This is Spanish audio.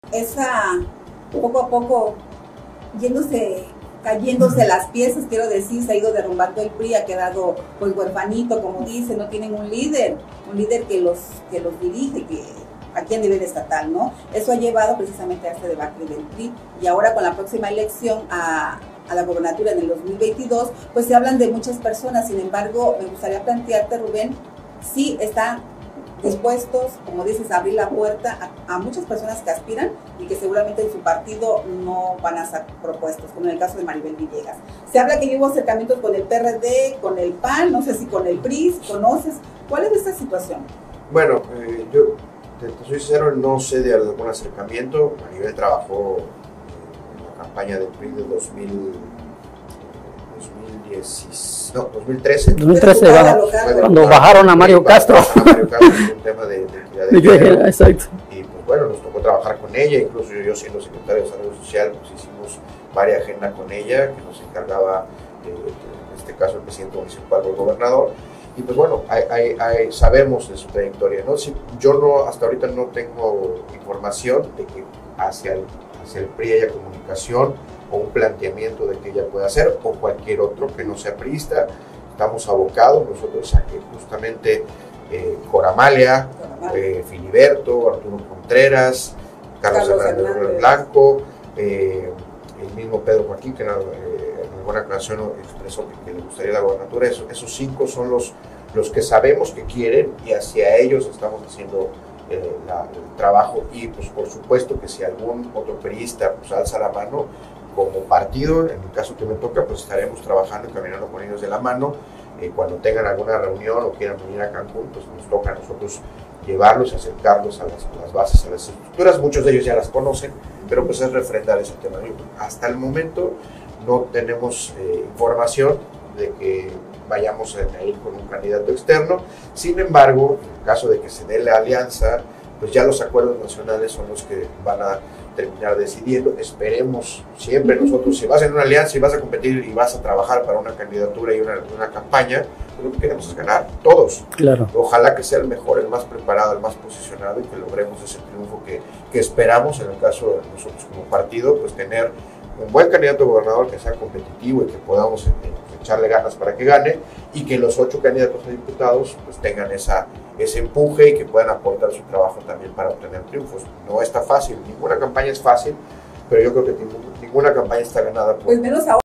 esa poco a poco cayéndose las piezas, quiero decir, se ha ido derrumbando el PRI, ha quedado pues huerfanito, como dice, no tienen un líder que los dirige, aquí a nivel estatal, ¿no? Eso ha llevado precisamente a este debacle del PRI, y ahora con la próxima elección a la gobernatura en el 2022, pues se hablan de muchas personas. Sin embargo, me gustaría plantearte, Rubén, si están dispuestos, como dices, a abrir la puerta a muchas personas que aspiran y que seguramente en su partido no van a ser propuestos, como en el caso de Maribel Villegas. Se habla que hubo acercamientos con el PRD, con el PAN, no sé si con el PRI, ¿conoces? ¿Cuál es esta situación? Bueno, yo te soy sincero, no sé de algún acercamiento. Maribel trabajó en la campaña del PRI de 2013. 2013, cuando bajaron a Mario Castro. Un tema de exacto. Y pues bueno, nos tocó trabajar con ella, incluso yo siendo secretario de Salud Social, pues hicimos varias agendas con ella, que nos encargaba, en este caso, el presidente municipal o el gobernador. Y pues bueno, sabemos de su trayectoria, ¿no? Si, yo no, hasta ahorita no tengo información de que hacia el PRI haya comunicación o un planteamiento de que ella pueda hacer, o cualquier otro que no sea priista. Estamos abocados nosotros a que justamente Coramalia, Filiberto, Arturo Contreras, Carlos Hernández Blanco, el mismo Pedro Joaquín, que en alguna ocasión expresó que le gustaría la gobernatura. Esos 5 son los que sabemos que quieren, y hacia ellos estamos haciendo el trabajo. Y pues por supuesto que si algún otro periodista pues alza la mano, como partido, en el caso que me toca, pues estaremos trabajando y caminando con ellos de la mano. Cuando tengan alguna reunión o quieran venir a Cancún, pues nos toca a nosotros llevarlos, acercarlos a las bases, a las estructuras. Muchos de ellos ya las conocen, pero pues es refrendar ese tema. Hasta el momento no tenemos información de que vayamos a ir con un candidato externo. Sin embargo, en el caso de que se dé la alianza, pues ya los acuerdos nacionales son los que van a terminar decidiendo. Esperemos siempre nosotros, si vas en una alianza y vas a competir y vas a trabajar para una candidatura y una campaña, lo que queremos es ganar, todos. Claro. Ojalá que sea el mejor, el más preparado, el más posicionado, y que logremos ese triunfo que esperamos. En el caso de nosotros como partido, pues tener un buen candidato gobernador que sea competitivo y que podamos echarle ganas para que gane, y que los 8 candidatos a diputados pues tengan ese empuje y que puedan aportar su trabajo también para obtener triunfos. No está fácil, ninguna campaña es fácil, pero yo creo que ninguna campaña está ganada por... Pues menos ahora.